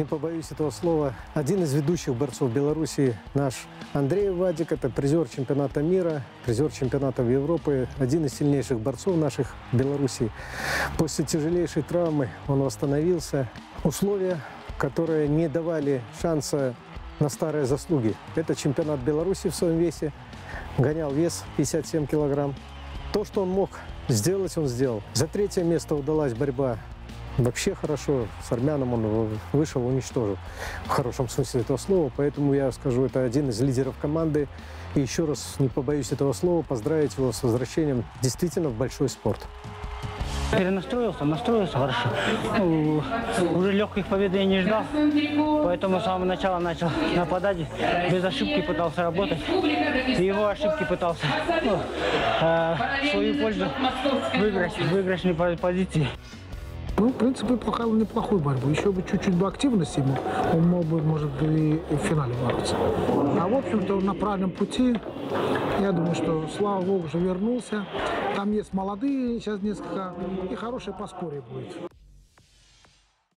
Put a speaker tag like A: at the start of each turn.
A: побоюсь этого слова, один из ведущих борцов Беларуси, наш Андрей Вадик, это призер чемпионата мира, призер чемпионатов Европы, один из сильнейших борцов наших в Беларуси. После тяжелейшей травмы он восстановился. Условия, которые не давали шанса на старые заслуги. Это чемпионат Беларуси в своем весе, гонял вес 57 килограмм. То, что он мог сделать, он сделал. За третье место удалась борьба. Вообще хорошо, с армяном он вышел, уничтожил, в хорошем смысле этого слова. Поэтому я скажу, это один из лидеров команды. И еще раз, не побоюсь этого слова, поздравить его с возвращением действительно в большой спорт.
B: Настроился хорошо. Уже легких побед я не ждал, поэтому с самого начала начал нападать, без ошибки пытался работать. И его ошибки пытался в свою пользу выиграть в выигрышной позиции.
C: Ну, в принципе, показал неплохую борьбу. Еще бы чуть-чуть бы активности ему, он мог бы, может быть, и в финале бороться. А, в общем-то, на правильном пути. Я думаю, что, слава богу, уже вернулся. Там есть молодые, сейчас несколько, и хорошее подспорье будет.